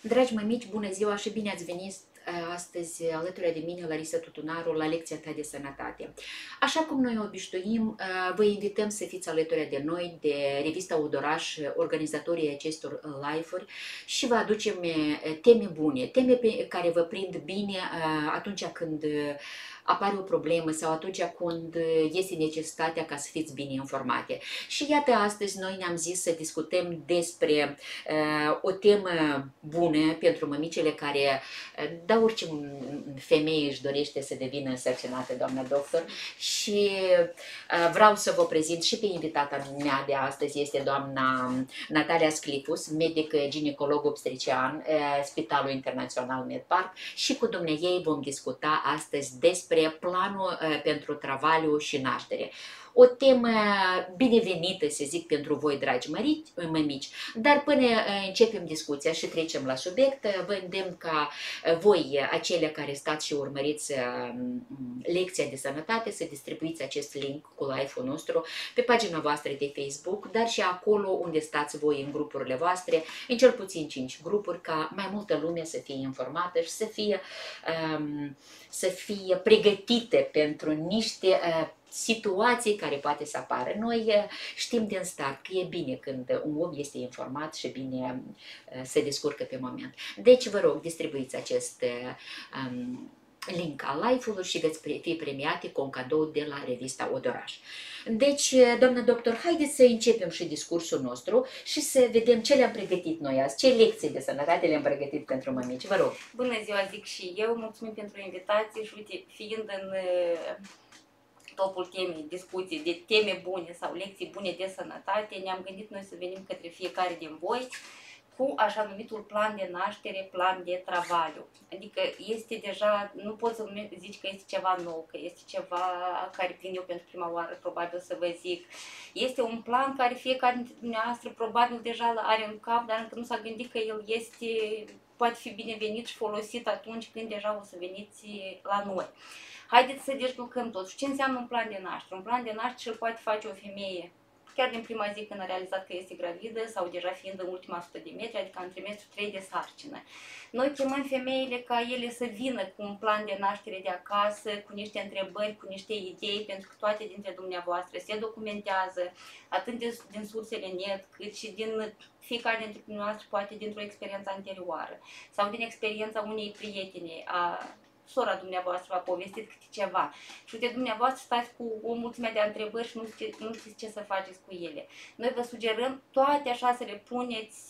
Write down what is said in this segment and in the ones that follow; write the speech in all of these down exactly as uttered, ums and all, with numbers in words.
Dragi mămici, bună ziua și bine ați venit astăzi alături de mine, Larisa Tutunaru, la lecția ta de sănătate. Așa cum noi obișnuim, vă invităm să fiți alături de noi, de Revista Odoraș, organizatorii acestor live-uri, și vă aducem teme bune, teme pe care vă prind bine atunci când apare o problemă sau atunci când este necesitatea ca să fiți bine informate. Și iată, astăzi noi ne-am zis să discutăm despre uh, o temă bună pentru mămicile care, uh, da, orice femeie își dorește să devină însărcinată, doamna doctor, și uh, vreau să vă prezint și pe invitata mea de astăzi, este doamna Natalia Sclipus, medic ginecolog obstetrician, uh, Spitalul Internațional Medpark, și cu dumneaei vom discuta astăzi despre planul uh, pentru travaliu și naștere. O temă binevenită, să zic, pentru voi, dragi mămici, dar până începem discuția și trecem la subiect, vă îndemn ca voi, acelea care stați și urmăriți lecția de sănătate, să distribuiți acest link cu live-ul nostru pe pagina voastră de Facebook, dar și acolo unde stați voi în grupurile voastre, în cel puțin cinci grupuri, ca mai multă lume să fie informată și să fie, um, să fie pregătite pentru niște uh, situații care poate să apară. Noi știm din start că e bine când un om este informat și bine se descurcă pe moment. Deci vă rog, distribuiți acest um, link al live-ului și veți fi premiate cu un cadou de la Revista Odoraș. Deci, doamnă doctor, haideți să începem și discursul nostru și să vedem ce le-am pregătit noi azi, ce lecții de sănătate le-am pregătit pentru mămici. Vă rog. Bună ziua, zic și eu, mulțumim pentru invitație și uite, fiind în topul temei, discuții de teme bune sau lecții bune de sănătate, ne-am gândit noi să venim către fiecare din voi cu așa numitul plan de naștere, plan de travaliu. Adică este deja, nu pot să zici că este ceva nou, că este ceva care vin eu pentru prima oară, probabil să vă zic. Este un plan care fiecare dintre dumneavoastră probabil deja are în cap, dar încă nu s-a gândit că el este, poate fi binevenit și folosit atunci când deja o să veniți la noi. Haideți să dezvoltăm totuși ce înseamnă un plan de naștere. Un plan de naștere îl poate face o femeie chiar din prima zi când a realizat că este gravidă sau deja fiind în ultima sută de metri, adică în trimestru trei de sarcină. Noi chemăm femeile ca ele să vină cu un plan de naștere de acasă, cu niște întrebări, cu niște idei, pentru că toate dintre dumneavoastră se documentează, atât din sursele net, cât și din fiecare dintre dumneavoastră, poate dintr-o experiență anterioară sau din experiența unei prietene, a sora dumneavoastră v-a povestit câte ceva. Și uite, dumneavoastră stați cu o mulțime de întrebări și nu știți, nu știți ce să faceți cu ele. Noi vă sugerăm toate așa să le puneți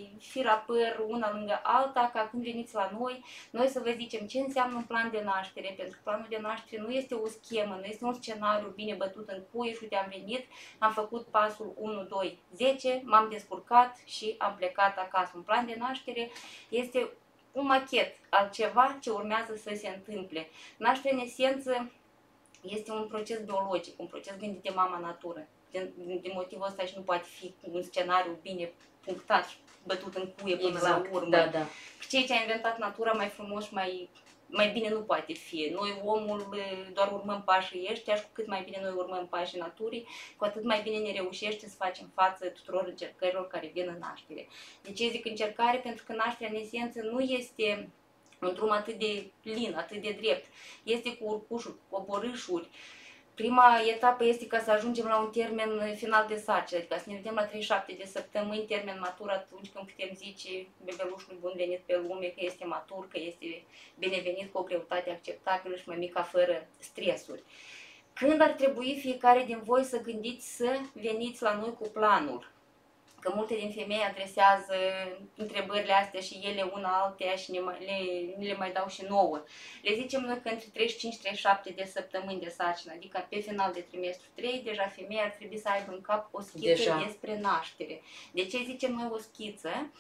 firapăr una lângă alta, ca când veniți la noi, noi să vă zicem ce înseamnă un plan de naștere, pentru că planul de naștere nu este o schemă, nu este un scenariu bine bătut în cuie și uite, am venit, am făcut pasul unu, doi, zece, m-am descurcat și am plecat acasă. Un plan de naștere este un machet al ceva ce urmează să se întâmple. Nașterea, în esență, este un proces biologic, un proces gândit de mama natură. Din, din motivul ăsta și nu poate fi un scenariu bine punctat și bătut în cuie până exact, la urmă. Da, da. Ceea ce a inventat natura mai frumos și mai, mai bine nu poate fi. Noi, omul, doar urmăm pașii ăștia și cu cât mai bine noi urmăm pașii naturii, cu atât mai bine ne reușește să facem față tuturor încercărilor care vin în naștere. De ce zic încercare? Pentru că nașterea, în esență, nu este un drum atât de lin, atât de drept. Este cu urcușuri, cu coborâșuri. Prima etapă este ca să ajungem la un termen final de sarcină, adică să ne vedem la treizeci și șapte de săptămâni, termen matur, atunci când putem zice bebelușului bun venit pe lume, că este matur, că este binevenit cu o greutate acceptabilă și mămica fără stresuri. Când ar trebui fiecare din voi să gândiți să veniți la noi cu planul? Că multe din femei adresează întrebările astea și ele una alteia și ne mai, le, le mai dau și nouă. Le zicem noi că între treizeci și cinci treizeci și șapte de săptămâni de sarcină, adică pe final de trimestru trei, deja femeia ar trebui să aibă în cap o schiță deja despre naștere. De ce zicem noi o schiță?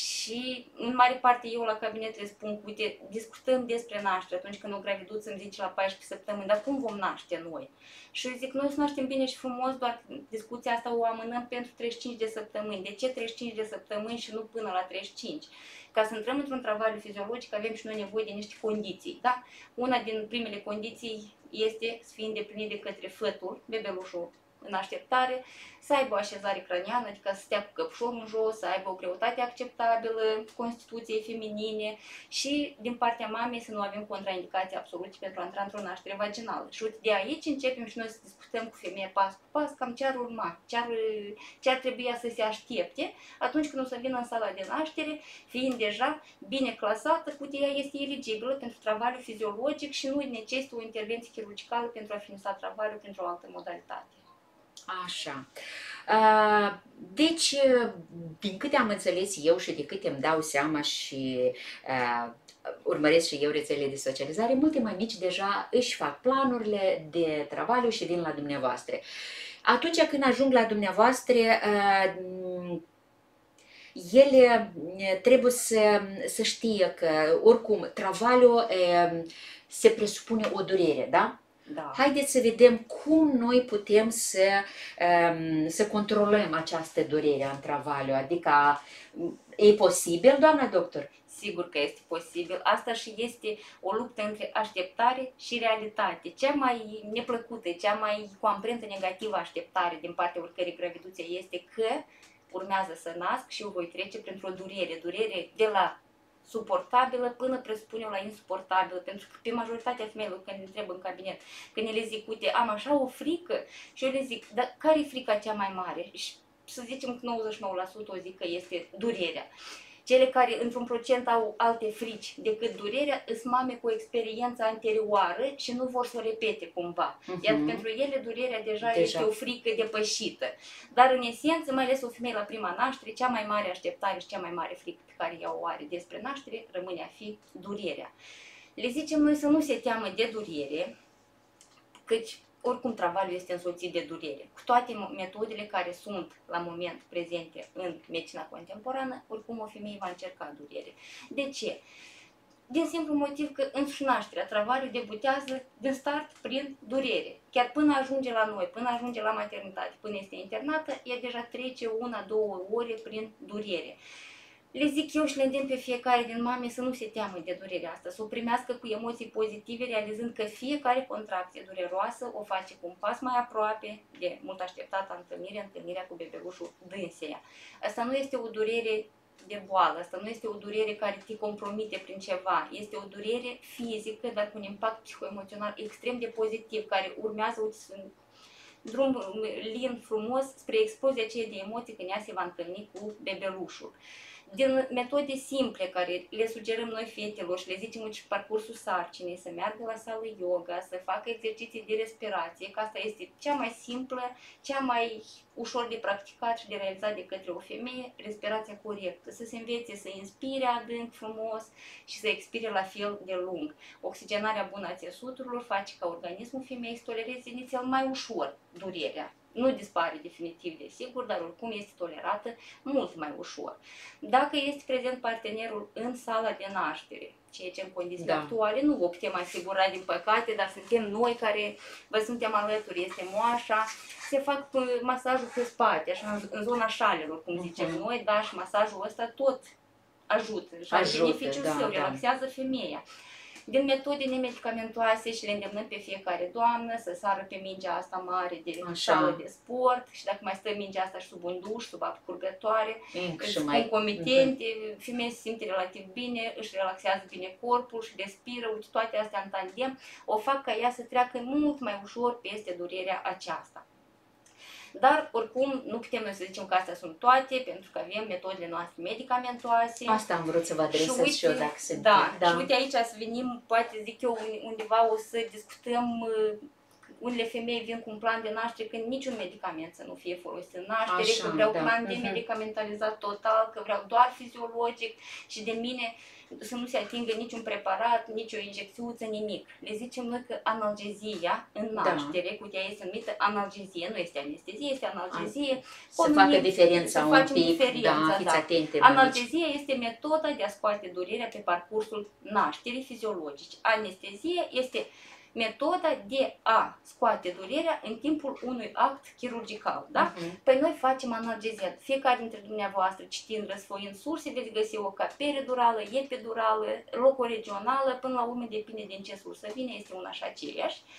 Și în mare parte eu la cabinet le spun, uite, discutăm despre naștere atunci când o graviduță îmi zice la paisprezece săptămâni, dar cum vom naște noi? Și eu zic, noi să naștem bine și frumos, doar discuția asta o amânăm pentru treizeci și cinci de săptămâni. De ce treizeci și cinci de săptămâni și nu până la treizeci și cinci? Ca să intrăm într-un travaliu fiziologic avem și noi nevoie de niște condiții. Da? Una din primele condiții este să fie îndeplinit de către fătul, bebelușul în așteptare, să aibă o așezare craniană, adică să stea cu căpșorul în jos, să aibă o greutate acceptabilă Constituției feminine și din partea mamei să nu avem contraindicații absolute pentru a intra într-o naștere vaginală. Și uite, de aici începem și noi să discutăm cu femeia pas cu pas cam ce ar urma, ce ar, ce ar trebui să se aștepte atunci când o să vină în sala de naștere, fiind deja bine clasată, cu ea este eligibilă pentru travaliu fiziologic și nu necesită o intervenție chirurgicală pentru a finisa travaliul printr-o altă modalitate. Așa. Deci, din câte am înțeles eu și de câte îmi dau seama și uh, urmăresc și eu rețelele de socializare, multe mai mici deja își fac planurile de travaliu și vin la dumneavoastră. Atunci când ajung la dumneavoastră, uh, ele trebuie să, să știe că, oricum, travaliul uh, se presupune o durere, da? Da. Haideți să vedem cum noi putem să, um, să controlăm această durere în travaliu, adică e posibil, doamna doctor? Sigur că este posibil. Asta și este o luptă între așteptare și realitate. Cea mai neplăcută, cea mai cu amprentă negativă așteptare din partea oricărei graviduțe este că urmează să nasc și eu voi trece printr-o durere, durere de la suportabilă până presupune la insuportabilă, pentru că pe majoritatea femeilor când ne întreb în cabinet, când le zic, uite, am așa o frică și eu le zic, dar care e frica cea mai mare? Și să zicem că nouăzeci și nouă la sută o zic că este durerea. Cele care într-un procent au alte frici decât durerea sunt mame cu experiență anterioară și nu vor să o repete cumva. Uh-huh. Iar pentru ele durerea deja, deja este o frică depășită. Dar în esență, mai ales o femeie la prima naștere, cea mai mare așteptare și cea mai mare frică pe care ea o are despre naștere rămâne a fi durerea. Le zicem noi să nu se teamă de durere, căci oricum travaliul este însoțit de durere. Cu toate metodele care sunt la moment prezente în medicina contemporană, oricum o femeie va încerca durere. De ce? Din simplu motiv că însuși nașterea, travaliul debutează din start prin durere. Chiar până ajunge la noi, până ajunge la maternitate, până este internată, ea deja trece una, două ore prin durere. Le zic eu și le îndemn pe fiecare din mame să nu se teamă de durerea asta, să o primească cu emoții pozitive, realizând că fiecare contracție dureroasă o face cu un pas mai aproape de mult așteptata întâlnire, întâlnirea cu bebelușul dânseia. Asta nu este o durere de boală, asta nu este o durere care te compromite prin ceva, este o durere fizică, dar cu un impact psihoemoțional extrem de pozitiv, care urmează un drum lin, frumos, spre explozia aceea de emoții când ea se va întâlni cu bebelușul. Din metode simple care le sugerăm noi fetelor și le zicem în parcursul sarcinii, să meargă la sală yoga, să facă exerciții de respirație, că asta este cea mai simplă, cea mai ușor de practicat și de realizat de către o femeie, respirația corectă, să se învețe să inspire adânc, frumos și să expire la fel de lung. Oxigenarea bună a țesuturilor face ca organismul femeii să tolereze inițial mai ușor durerea. Nu dispare definitiv, desigur, dar oricum este tolerată mult mai ușor. Dacă este prezent partenerul în sala de naștere, ceea ce în condițiile da. actuale nu vă putem asigura din păcate, dar suntem noi care vă suntem alături, este moașa, se fac masajul pe spate, așa, în zona șalelor, cum zicem uh-huh. noi, da, și masajul ăsta tot ajută, și are beneficiul da, său, da. relaxează femeia. Din metode nemedicamentoase și le îndemnăm pe fiecare doamnă să sară pe mingea asta mare de sală de sport și dacă mai stă mingea asta și sub un duș, sub apă curgătoare, concomitente, uh-huh. femeia se simte relativ bine, își relaxează bine corpul și respiră, uite, toate astea în tandem o fac ca ea să treacă mult mai ușor peste durerea aceasta. Dar, oricum, nu putem noi să zicem că astea sunt toate, pentru că avem metodele noastre medicamentoase. Asta am vrut să vă adresez și, uite, și eu, dacă se da, da, și uite aici să venim, poate zic eu, undeva o să discutăm, unele femei vin cu un plan de naștere când niciun medicament să nu fie folosit în naștere, Așa, că vreau da. plan de medicamentalizat total, că vreau doar fiziologic și de mine să nu se atingă niciun preparat, nicio injecțiuță, nimic. Le zicem noi că analgezia în naștere, da. cu ea este numită analgezie, nu este anestezie, este analgezie. Să facă diferența un pic, diferența, da, fiți atente. Analgezia este metoda de a scoate durerea pe parcursul nașterii fiziologice. Anestezie este metoda de a scoate durerea în timpul unui act chirurgical, da? Uh-huh. Păi noi facem analgezia. Fiecare dintre dumneavoastră, citind, răsfoind surse, veți găsi o ca peridurală, epidurală, locoregională, până la urmă depinde din ce sursă vine, este una și aceeași.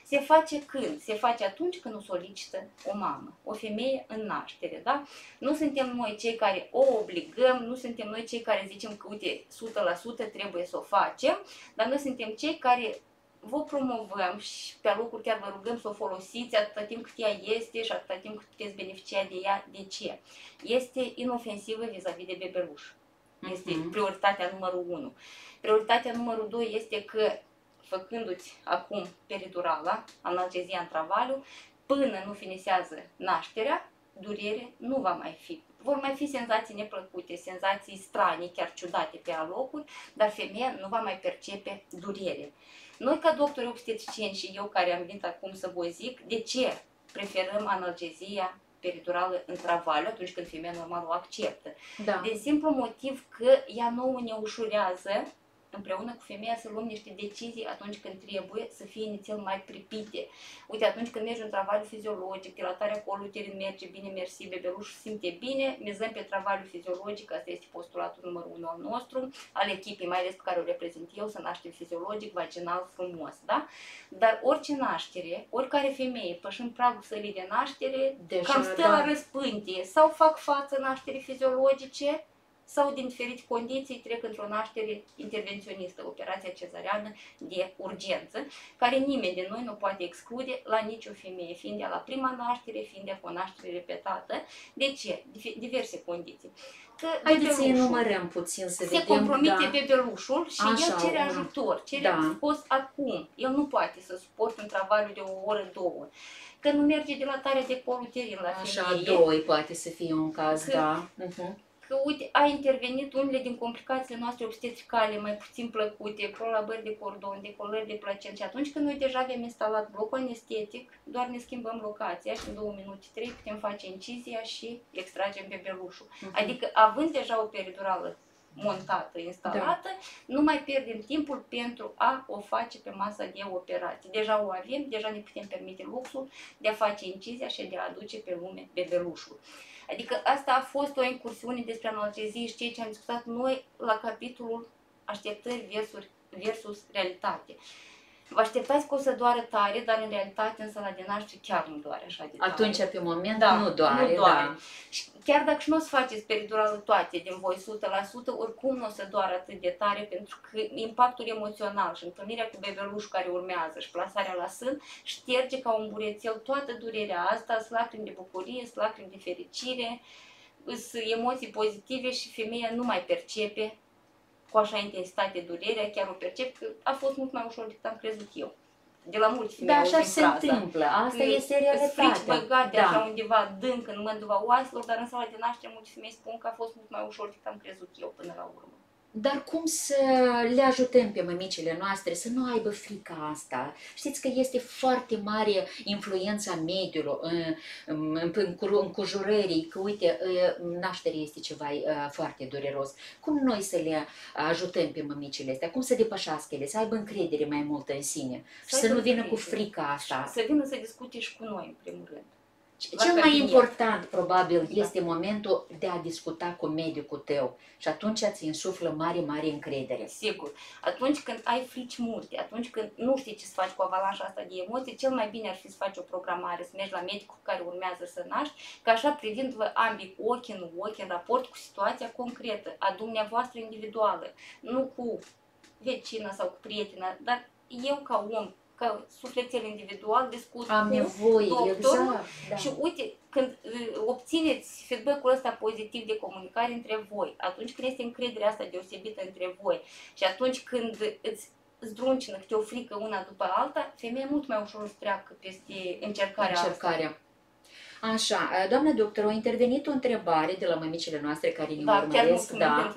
Se face când? Se face atunci când o solicită o mamă, o femeie în naștere, da? Nu suntem noi cei care o obligăm, nu suntem noi cei care zicem că, uite, o sută la sută trebuie să o facem, dar noi suntem cei care vă promovăm și pe alocuri chiar vă rugăm să o folosiți atâta timp cât ea este și atâta timp cât puteți beneficia de ea. De ce? Este inofensivă vis-a-vis de bebeluș. Este uh-huh. prioritatea numărul unu. Prioritatea numărul doi este că, făcându-ți acum peridurala, analgezia în travaliu, până nu finisează nașterea, durere nu va mai fi. Vor mai fi senzații neplăcute, senzații stranii, chiar ciudate pe alocuri, dar femeia nu va mai percepe durere. Noi, ca doctori obstetricieni și eu care am venit acum să vă zic, de ce preferăm analgezia peridurală în travaliu atunci când femeia normal o acceptă? Da. Din simplu motiv că ea nouă ne ușurează împreună cu femeia să luăm niște decizii atunci când trebuie să fie inițial mai pripite. Uite, atunci când mergi în travaliu fiziologic, dilatarea colului uterin merge bine, mersi, bebelușul simte bine, mizăm pe travaliu fiziologic, asta este postulatul numărul unu al nostru, al echipei, mai ales pe care o reprezint eu, să naștem fiziologic, vaginal, frumos, da? Dar orice naștere, oricare femeie, pășind pragul sălii de naștere, deja, cam stă da. la răspântie, sau fac față nașterii fiziologice, sau din diferite condiții trec într-o naștere intervenționistă, operația cezariană de urgență, care nimeni din noi nu poate exclude la nicio femeie, fiind ea la prima naștere, fiind ea cu o naștere repetată. De ce? Diverse condiții. Că haideți să enumărăm puțin să se vedem. compromite Da. bebelușul și Așa, el cere un... ajutor, cere da. scos acum. El nu poate să suporte un travaliu de o oră, două. Că nu merge dilatarea de col uterin la Așa, femeie. doi poate să fie un caz, că, da. Uh-huh. Că, uite, a intervenit unele din complicațiile noastre obstetricale mai puțin plăcute, prolabări de cordon, decolări de placent. Și atunci când noi deja avem instalat blocul anestetic, doar ne schimbăm locația și în două minute, trei putem face incizia și extragem bebelușul. Uh-huh. Adică, având deja o peridurală montată, instalată, da. Nu mai pierdem timpul pentru a o face pe masa de operație. Deja o avem, deja ne putem permite luxul de a face incizia și de a aduce pe lume bebelușul. Adică asta a fost o incursiune despre analgezie și ceea ce am discutat noi la capitolul așteptări versus, versus realitate. Vă așteptați că o să doară tare, dar în realitate în sala de naștere chiar nu doare așa de tare. Atunci, pe moment, da, nu doare. Nu doare. Da. Și chiar dacă și nu o să faceți peridurală toate din voi o sută la sută, oricum nu o să doară atât de tare, pentru că impactul emoțional și întâlnirea cu bebelușul care urmează și plasarea la sân șterge ca un burețel toată durerea asta, sunt lacrimi de bucurie, sunt lacrimi de fericire, sunt emoții pozitive și femeia nu mai percepe cu așa intensitate durerea, chiar o percep că a fost mult mai ușor decât am crezut eu. De la mulți femei. Da, așa se întâmplă. Asta este realitatea. Frici băgate da. așa undeva dânc în mânduva oaselor, dar în sala de naștere mulți femei spun că a fost mult mai ușor decât am crezut eu până la urmă. Dar cum să le ajutăm pe mămicile noastre să nu aibă frica asta? Știți că este foarte mare influența mediului, în, în, în încujurării, că uite, nașterea este ceva foarte dureros. Cum noi să le ajutăm pe mămicile astea? Cum să depășească ele, să aibă încredere mai multă în sine și să, să nu vină cu frica asta? Să vină să discute și cu noi, în primul rând. Cel mai important, probabil, da. este momentul de a discuta cu medicul tău și atunci îți insuflă mare, mare încredere. Sigur. Atunci când ai frici multe, atunci când nu știi ce să faci cu avalanșa asta de emoții, cel mai bine ar fi să faci o programare, să mergi la medicul care urmează să naști, ca așa privind-vă ambii cu ochi în ochi, în raport cu situația concretă, a dumneavoastră individuală, nu cu vecina sau cu prietena, dar eu ca om, ca sufletel individual, discut Am cu nevoie, doctorul exact, da. Și uite, când uh, obțineți feedback-ul ăsta pozitiv de comunicare între voi, atunci când este încrederea asta deosebită între voi și atunci când îți zdruncină câte o frică una după alta, femeia mult mai ușor îți treacă peste încercarea, încercarea. asta. Așa, doamna doctor, a intervenit o întrebare de la mămicile noastre care ne da, urmăresc. Da,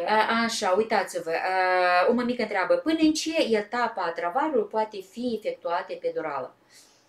așa, uitați-vă, o mămică întreabă, până în ce etapă a travaliului poate fi efectuată epidurală?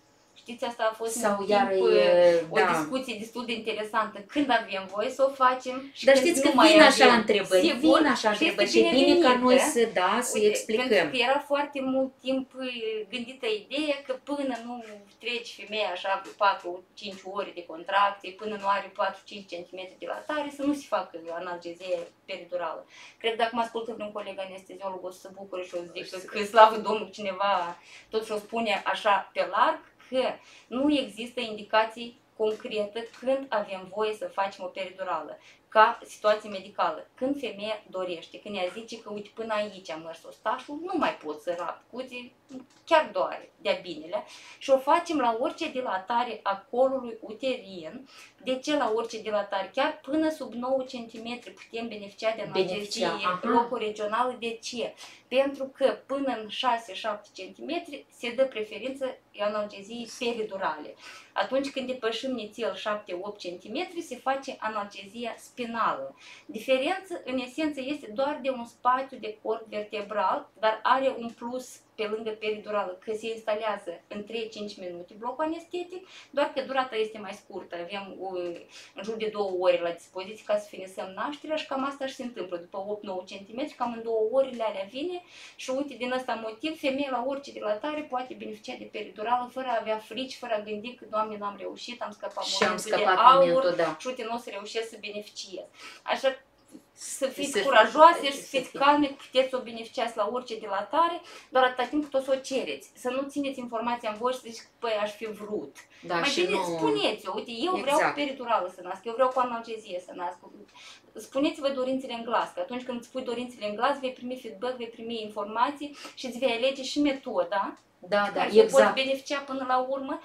Știți, asta a fost Sau mult iar timp e, o da. discuție destul de interesantă. Când avem voie să o facem și Dar când știți nu că mai vin așa avem. întrebări, Sigur, vin așa și întrebări este și e bine ca noi binevenită. să, da, să Uite, explicăm. pentru că era foarte mult timp gândită ideea că până nu treci femeia așa patru cinci ore de contracție, până nu are patru cinci centimetri de dilatare, să nu se facă analgezie peridurală. Cred că dacă mă ascultă vreun coleg anesteziolog o să se bucure și o să zică că, slavă Domnului, cineva tot și-o spune așa pe larg, că nu există indicații concrete când avem voie să facem o peridurală, ca situație medicală. Când femeia dorește, când ea zice că uite până aici am mers ostașul, nu mai pot să rap, uite, chiar doare de-a binele și o facem la orice dilatare a colului uterin. De ce la orice dilatare? Chiar până sub nouă centimetri putem beneficia de analgezie locoregională. De ce? Pentru că până în șase șapte centimetri se dă preferință analgeziei peridurale. Atunci când depășim nițel șapte opt centimetri, se face analgezia spinală. Diferența, în esență, este doar de un spațiu de cord vertebral, dar are un plus pe lângă peridurală, că se instalează în trei cinci minute blocul anestetic, doar că durata este mai scurtă. Avem în jur de două ore la dispoziție ca să finisăm nașterea și cam asta și se întâmplă. După opt nouă centimetri, cam în două orele alea vine și uite, din ăsta motiv, femeia la orice dilatare poate beneficia de peridurală fără a avea frici, fără a gândi că, Doamne, n-am reușit, am scăpat și momentul am scăpat de aur momentul, da. și uite, nu o să reușesc să beneficiez. Așa să fiți să curajoase și să fiți fi. calme, puteți să o beneficiați la orice dilatare, doar atâta timp cât o să o cereți. Să nu țineți informația în voi și să ziceți, păi, aș fi vrut. Da, Mai și bine nu... spuneți-o, uite, eu exact. vreau cu peridurală să nasc, eu vreau cu analgezie să nasc. Spuneți-vă dorințele în glas, că atunci când îți spui dorințele în glas, vei primi feedback, vei primi informații și îți vei alege și metoda. Da, da, care exact. poți beneficia până la urmă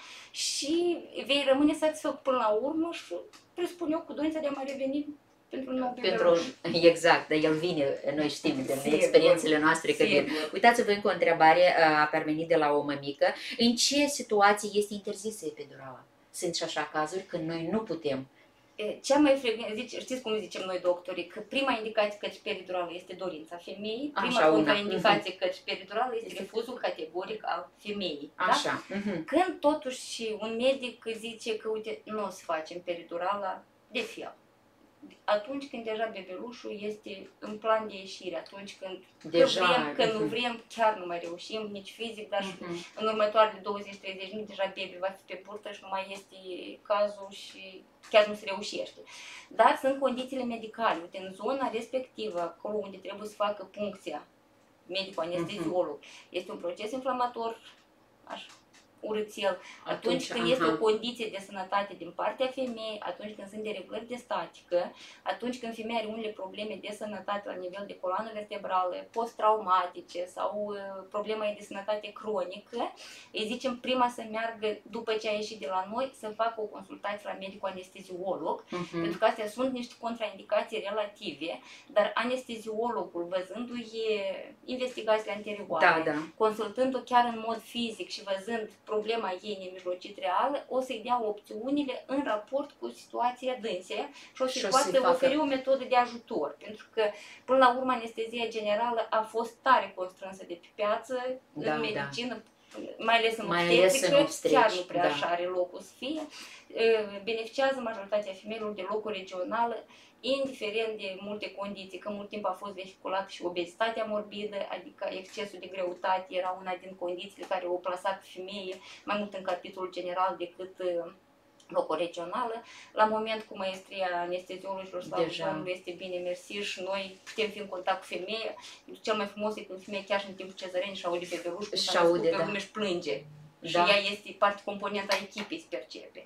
și vei rămâne satisfăcut până la urmă și presupun eu cu dorința de a mai reveni pentru un nou pentru, exact, dar el vine, noi știm din experiențele noastre că vine. Uitați-vă încă o întrebare, a parvenit de la o mămică. În ce situații este interzisă epidurala? Sunt și așa cazuri când noi nu putem. Cea mai frecvent, zice, știți cum zicem noi doctorii, că prima indicație către peridurală este dorința femeii, prima așa, contraindicație uh-huh. către peridurală este, este refuzul categoric al femeii. Așa. Da? Uh-huh. Când totuși un medic zice că uite, nu o să facem peridurala, de fel. Atunci când deja bebelușul este în plan de ieșire, atunci când deja, că vrem, că uh-huh. nu vrem, chiar nu mai reușim, nici fizic, dar uh-huh. în următoarele douăzeci treizeci minute deja baby va fi pe burtă și nu mai este cazul și chiar nu se reușește. Dar sunt condițiile medicale. Uite, în zona respectivă, acolo unde trebuie să facă puncția, medicul anesteziolog, uh-huh. este un proces inflamator, așa, urâțel, atunci, atunci când aha. este o condiție de sănătate din partea femeii, atunci când sunt dereglări de statică, atunci când femeia are unele probleme de sănătate la nivel de coloană vertebrală, post-traumatice sau uh, problema de sănătate cronică, îi zicem prima să meargă după ce a ieșit de la noi să facă o consultație la medicul anesteziolog, uh-huh. pentru că astea sunt niște contraindicații relative, dar anesteziologul, văzându-i investigațiile anterioare, da, da. consultându-o chiar în mod fizic și văzând problema ei nemijlocit reală, o să-i dea opțiunile în raport cu situația dânsei și o să-i poată oferi o metodă de ajutor. Pentru că, până la urmă, anestezia generală a fost tare constrânsă de pe piață, da, în medicină, da. mai ales în obstetrică, chiar nu prea da. așa are locul să fie. Beneficiază majoritatea femeilor de locul regională, indiferent de multe condiții, că mult timp a fost vehiculată și obezitatea morbidă, adică excesul de greutate era una din condițiile care o plasat femeie mai mult în capitolul general decât locul regională. La moment cu maestria anesteziologilor sau Domnului este bine mersi și noi putem fi în contact cu femeia. Cel mai frumos e când femeia chiar și în timpul cezărenii și aude bebeluș, când s-a născut pe lume da. și plânge. Da. Și ea este parte componentă a echipei, se percepe.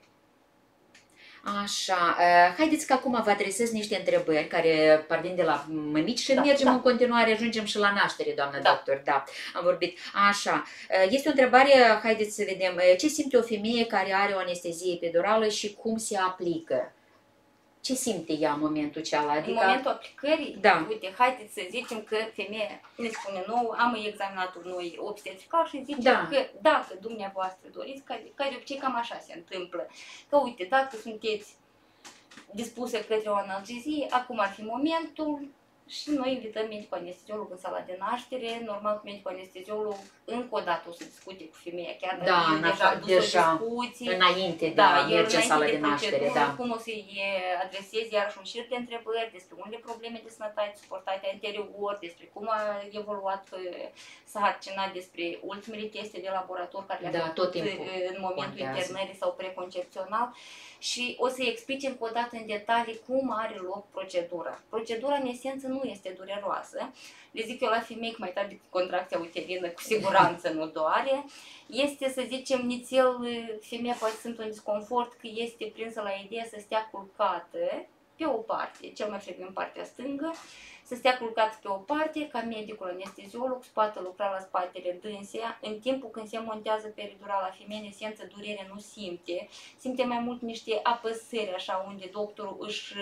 Așa, haideți că acum vă adresez niște întrebări care parvin de la mămici și da, mergem da. în continuare, ajungem și la naștere, doamnă da. doctor, da, am vorbit. Așa, este o întrebare, haideți să vedem, ce simte o femeie care are o anestezie epidurală și cum se aplică? Ce simte ea în momentul acela? Adică... În momentul aplicării, da. uite, haideți să zicem că femeia ne spune nouă, am examinat noi obstetrical și zice da. că dacă dumneavoastră doriți, ca, ca de obicei cam așa se întâmplă, că uite, dacă sunteți dispuse către o analgezie, acum ar fi momentul și noi invităm medicul anesteziolog în sala de naștere. Normal că medicul anesteziolog încă o dată o să discute cu femeia, chiar dacă Da, el în deja a afa- dus deja, o discuție. înainte de Da, a el merge în sala înainte de de naștere, procedură, da. cum o să-i adresezi iarăși un șir de întrebări despre unele probleme de sănătate suportate anterior, despre cum a evoluat uh, sarcina, despre ultimele teste de laborator care le-a Da, făcut tot timpul uh, în momentul contează. internării sau preconcepțional. Și o să-i explice încă o dată în detalii cum are loc procedura. Procedura, în esență, nu este dureroasă. Le zic eu la femei că mai tare contracția uterină, cu siguranță nu doare. Este, să zicem, nițel, femeia poate simt un disconfort că este prinsă la ideea să stea culcată pe o parte, cel mai frecvent partea stângă, să stea culcat pe o parte, ca medicul anesteziolog poate lucra la spatele dânsea, în timpul când se montează peridurala, femeia în esență durere nu simte, simte mai mult niște apăsări, așa, unde doctorul își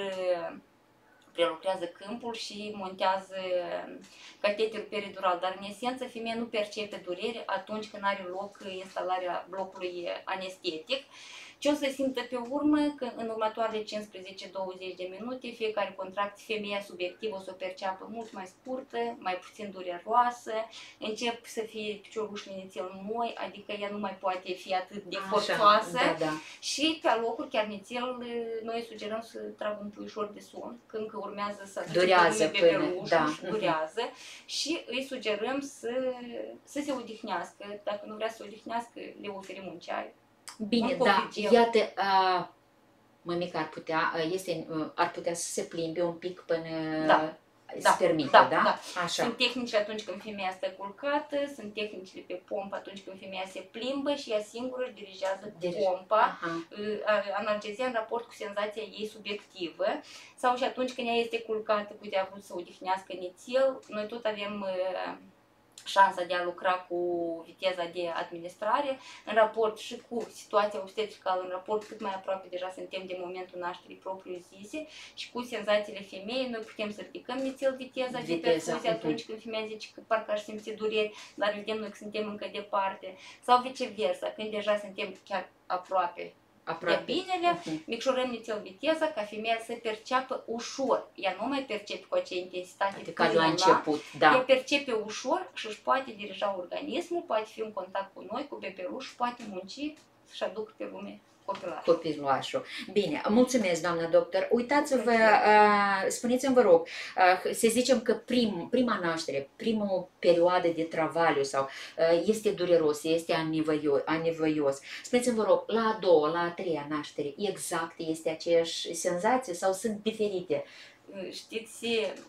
prelucrează câmpul și montează cateterul peridural, dar în esență femeia nu percepe durere atunci când are loc instalarea blocului anestetic. Ce o să simtă pe urmă, că în următoarele cincisprezece douăzeci de minute, fiecare contracție, femeia subiectivă o să o perceapă mult mai scurtă, mai puțin dureroasă, încep să fie piciorușile inițial moi, adică ea nu mai poate fi atât de forțoasă. Da, da. Și pe alocuri, chiar nițel, noi sugerăm să tragă un puișor de somn, când că urmează să durează aducă bebelușul, da. și durează, și îi sugerăm să, să se odihnească. Dacă nu vrea să se odihnească, le oferim un ceai. Bine, da, iată, uh, mămica ar putea, uh, este, uh, ar putea să se plimbe un pic până da, se da, permite, da, da? da? Așa. Sunt tehnicile atunci când femeia stă culcată, sunt tehnicile pe pompă atunci când femeia se plimbă și ea singură își dirigează Dirige. pompa, Aha. analgezia în raport cu senzația ei subiectivă, sau și atunci când ea este culcată, uite, a vrut să odihnească nițel, noi tot avem uh, șansa de a lucra cu viteza de administrare, în raport și cu situația obstetricală, în raport cât mai aproape deja suntem de momentul nașterii propriu-zise și cu senzațiile femeii, noi putem să ridicăm nițel viteza, viteza de perfuzie atunci când femeia zice că parcă aș simți dureri, dar vedem noi că suntem încă departe, sau viceversa, când deja suntem chiar aproape Aproape. de binele, uh-huh. micșorăm nițel viteza ca femeia să perceapă ușor. Ea nu mai percepe cu acea intensitate adică până la început, da. Ea percepe ușor și își poate dirija organismul, poate fi în contact cu noi, cu bebeluș, poate munci și aduc pe lume copilașul. Copilașul. Bine, mulțumesc, doamna doctor. Uitați-vă, uh, spuneți-mi, vă rog, uh, să zicem că prim, prima naștere, prima perioadă de travaliu sau uh, este dureros, este anevoios, anevoios. Spuneți-mi, vă rog, la a doua, la a treia naștere, exact este aceeași senzație sau sunt diferite? Știți,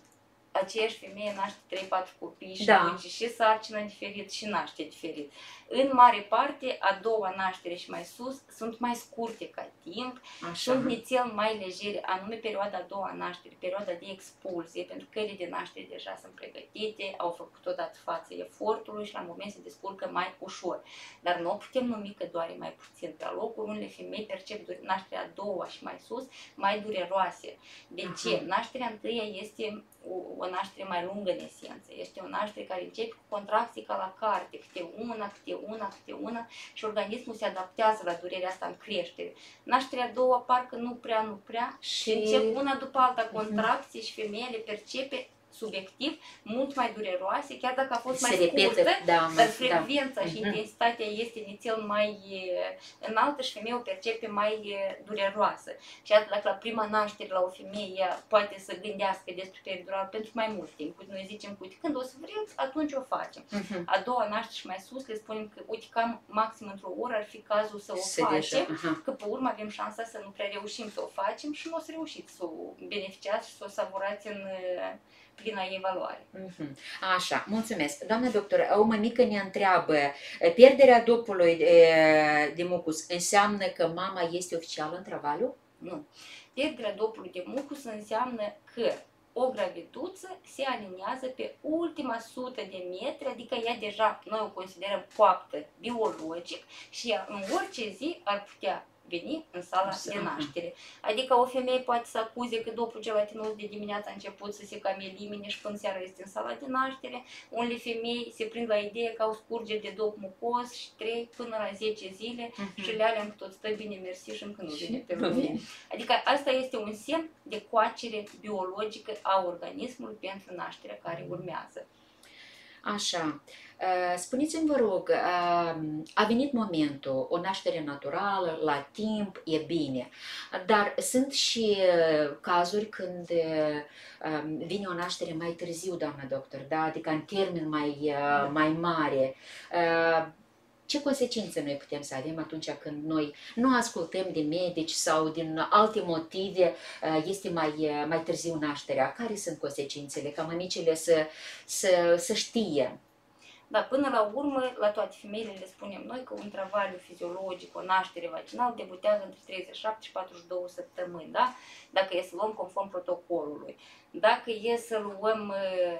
aceeași femeie naște trei patru copii și da. atunci și sarcină diferit și naște diferit. În mare parte, a doua naștere și mai sus sunt mai scurte ca timp, Așa. sunt nițel mai legere, anume perioada a doua naștere, perioada de expulzie, pentru că căile de naștere deja sunt pregătite, au făcut odată față efortului și la moment se descurcă mai ușor. Dar nu o putem numi că doare mai puțin pe locuri, unele femei percep nașterea a doua și mai sus mai dureroase. De Aha. ce? Nașterea întâia este o, o naștere mai lungă în esență. Este o naștere care începe cu contracții ca la carte, câte una, câte una, câte una și organismul se adaptează la durerea asta în creștere. Nașterea a doua parcă nu prea, nu prea și încep una după alta contracții și femeia le percepe subiectiv mult mai dureroase, chiar dacă a fost se mai repete, scurtă, da, dar frecvența da. și intensitatea este nițel mai înaltă și femeia o percepe mai dureroasă. Și atât dacă la prima naștere la o femeie ea poate să gândească despre peridural pentru mai mult timp, uite, noi zicem, uite, când o să vreți, atunci o facem. Uh-huh. A doua naștere și mai sus le spunem că, uite, cam maxim într-o oră ar fi cazul să o se facem, deja. Uh-huh. că pe urmă avem șansa să nu prea reușim să o facem și nu o să reușiți să o beneficiați și să o savurați în plina evaluare. Uh-huh. Așa, mulțumesc. Doamna doctor, o mămică ne întreabă, pierderea dopului de, de mucus înseamnă că mama este oficial în travaliu? Nu. Pierderea dopului de mucus înseamnă că o graviduță se aliniază pe ultima sută de metri, adică ea deja, noi o considerăm coaptă biologic și ea în orice zi ar putea veni în sala de naștere. Adică o femeie poate să acuze că dopul gelatinos de dimineață a început să se cam elimine și până seara este în sala de naștere. Unele femei se prind la idee că au scurgeri de dop mucos și trei până la zece zile uh-huh. și le alea încă tot stă bine mersi și încă nu vine pe lume. Adică asta este un semn de coacere biologică a organismului pentru nașterea care urmează. Așa, spuneți-mi, vă rog, a venit momentul, o naștere naturală, la timp, e bine, dar sunt și cazuri când vine o naștere mai târziu, doamnă doctor, da? Adică în termen mai, mai mare. Ce consecințe noi putem să avem atunci când noi nu ascultăm de medici sau din alte motive este mai, mai târziu nașterea? Care sunt consecințele? Ca mămicile să, să, să știe. Da, până la urmă, la toate femeile le spunem noi că un travaliu fiziologic, o naștere vaginală debutează între treizeci și șapte și patruzeci și două săptămâni, da? Dacă e să luăm conform protocolului. Dacă e să luăm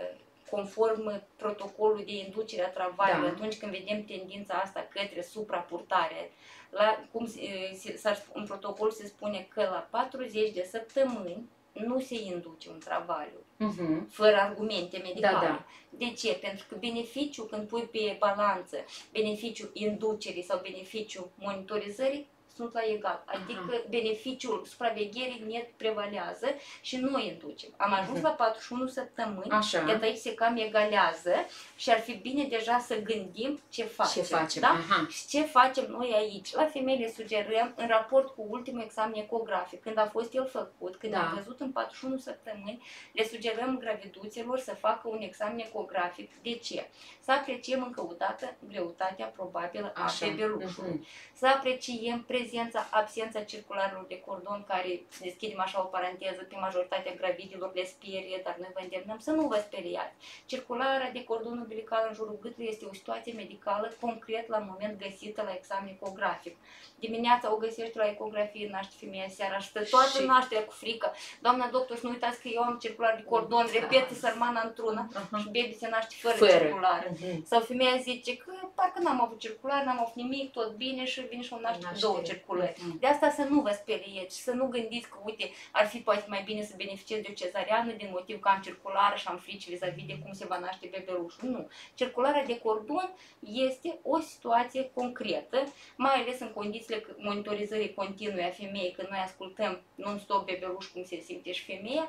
conform protocolului de inducere a travaliului, da. Atunci când vedem tendința asta către suprapurtare, la, cum se, în protocol se spune că la patruzeci de săptămâni nu se induce un travaliu, uh-huh. fără argumente medicale. Da, da. De ce? Pentru că beneficiul, când pui pe balanță, beneficiul inducerii sau beneficiul monitorizării, sunt la egal. Adică uh-huh. beneficiul supravegherii net prevalează și noi inducem. Am ajuns uh-huh. la patruzeci și unu săptămâni, iată aici se cam egalează și ar fi bine deja să gândim ce facem. Ce facem? Da? Uh-huh. Și ce facem noi aici? La femei le sugerăm, în raport cu ultimul examen ecografic, când a fost el făcut, când da. Am văzut în patruzeci și unu săptămâni, le sugerăm graviduțelor să facă un examen ecografic. De ce? Să apreciem încă o dată greutatea probabilă a bebelușului. Uh-huh. Să apreciem prezența, absența circularilor de cordon, care, să deschidem așa o paranteză, pe majoritatea gravidilor le sperie, dar noi vă îndemnăm să nu vă speriați. Circularea de cordon umbilical în jurul gâtului este o situație medicală concret la moment găsită la examen ecografic. Dimineața o găsești la ecografie, naște femeia seara și stă toată și... nașterea cu frică. Doamna doctor, să nu uitați că eu am circulare de cordon, repetă sărmana într-una uh-huh. și baby se naște fără, fără. circulare. Uh-huh. Sau femeia zice că parcă n-am avut circulare, n-am avut nimic, tot bine și vine și o naște cu două circulări. Uh-huh. De asta să nu vă sperieți, să nu gândiți că, uite, ar fi poate mai bine să beneficiez de o cezariană din motiv că am circulară și am frici vis-a-vis de cum se va naște bebelușul. Nu. Circularea de cordon este o situație concretă, mai ales în condițiile monitorizării continue a femeii, când noi ascultăm non-stop bebeluș cum se simte și femeia.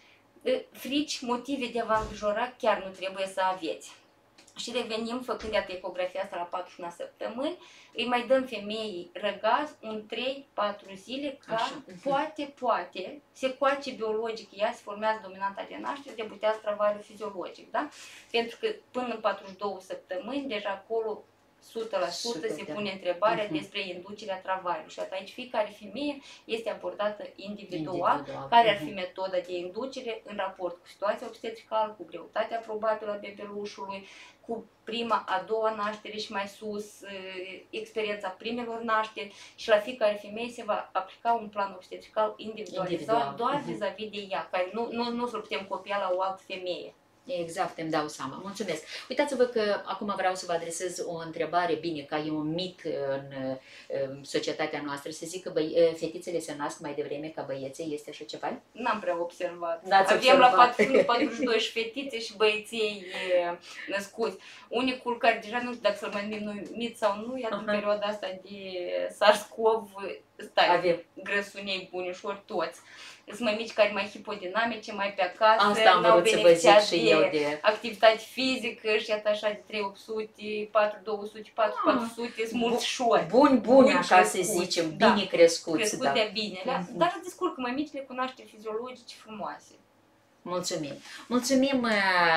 Frici, motive de a vă îngrijora chiar nu trebuie să aveți. Și revenim făcând iată ecografia asta la patruzeci și unu săptămâni, îi mai dăm femeii răgaz un trei patru zile ca așa. poate, poate, se coace biologic, ea se formează dominanta de naștere, debutează travaliul fiziologic, da? Pentru că până în patruzeci și două săptămâni, deja acolo o sută la sută se pune întrebarea uh-huh. despre inducerea travaliului și aici fiecare femeie este abordată individual, individual. care ar fi metoda de inducere în raport cu situația obstetricală, cu greutatea probabilă a bebelușului, cu prima, a doua naștere și mai sus, experiența primelor nașteri și la fiecare femeie se va aplica un plan obstetrical individualizat individual. doar uh-huh. vis-a-vis de ea, care nu, nu, nu să-l putem copia la o altă femeie. Exact, îmi dau seama. Mulțumesc. Uitați-vă că acum vreau să vă adresez o întrebare, bine, ca e un mit în, în societatea noastră, să zic că băi, fetițele se nasc mai devreme ca băieții, este așa ceva? N-am prea observat. Avem observat. La patruzeci și unu patruzeci și doi și fetițe și băieții născuți. Unicul care deja nu știu dacă să-l mai numim mit sau nu, iată uh-huh. în perioada asta de SARS-CoV, stai, avem grăsunei bunișori toți. Sunt mai mici care mai hipodinamice, mai pe acasă, n-au beneficiat de, de activitate fizică și iată așa de trei opt sute, patru două sute, patru patru sute, sunt mulțișori. Buni, buni, așa să zicem, bine da, crescuți. Crescuți da. de bine, uh-huh. dar îți descurcă mai micile cu nașteri fiziologice frumoase. Mulțumim. Mulțumim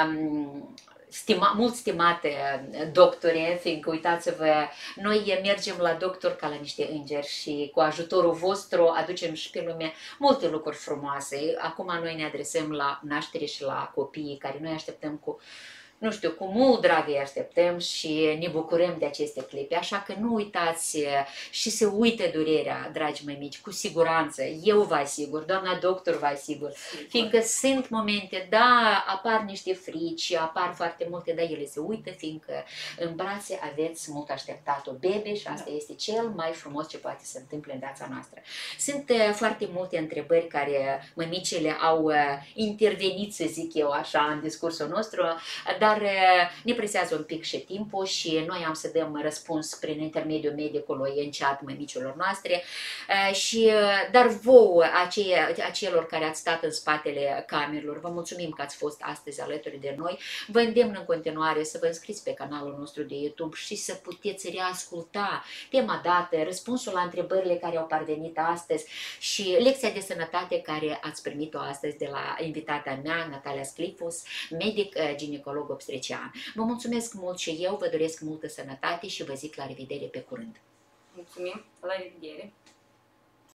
Stima, mult stimate doctore, fiindcă uitați-vă, noi mergem la doctor ca la niște îngeri și cu ajutorul vostru aducem și pe lume multe lucruri frumoase. Acum noi ne adresăm la naștere și la copiii care noi așteptăm cu nu știu, cu mult drag îi așteptăm și ne bucurăm de aceste clipe, așa că nu uitați și să uite durerea, dragi mămici, cu siguranță, eu vă asigur, doamna doctor vă asigur, fiindcă sunt momente, da, apar niște frici, apar foarte multe, dar ele se uită, fiindcă în brațe aveți mult așteptat-o bebe și asta este cel mai frumos ce poate să întâmple în viața noastră. Sunt uh, foarte multe întrebări care mămicile au uh, intervenit, să zic eu așa, în discursul nostru, dar uh, ne presează un pic și timpul și noi am să dăm răspuns prin intermediul medicului în chat mămicilor noastre, uh, și, uh, dar vouă, aceia, acelor care ați stat în spatele camerelor, vă mulțumim că ați fost astăzi alături de noi, vă îndemn în continuare să vă înscriți pe canalul nostru de YouTube și să puteți reasculta tema dată, răspunsul la întrebările care au parvenit astăzi și lecția de sănătate care ați primit-o astăzi de la invitata mea, Natalia Sclifus, medic ginecolog obstetrician. Vă mulțumesc mult și eu, vă doresc multă sănătate și vă zic la revedere pe curând. Mulțumim, la revedere!